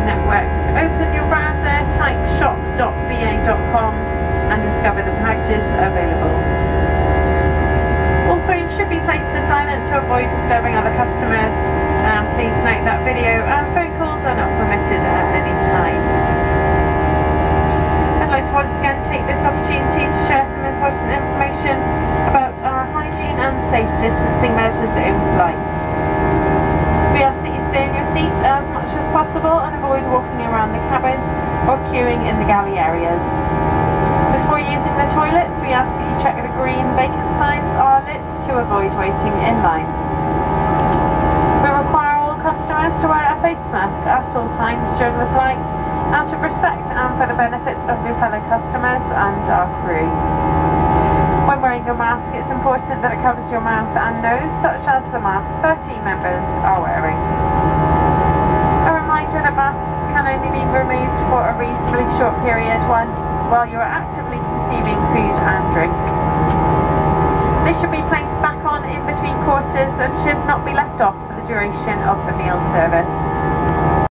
network, open your browser, type shop.va.com and discover the packages available. All phones should be placed to silent to avoid disturbing other customers. Please note that video and phone calls are not permitted at any time. I'd like to once again take this opportunity to share some important information about our hygiene and safe distancing measures in flight. We ask that you stay in your seat as much as possible and avoid walking around the cabin or queuing in the galley areas. Before using the toilets, we ask that you check the green vacant signs are lit to avoid waiting in line. We require all customers to wear a face mask at all times during the flight, out of respect and for the benefit of your fellow customers and our crew. When wearing your mask, it's important that it covers your mouth and nose, such as the mask 13 members are wearing. A reminder that masks can only be removed for a reasonably short period while you are actively consuming food and drink. They should be placed back on in between courses and should not be left off for the duration of the meal service.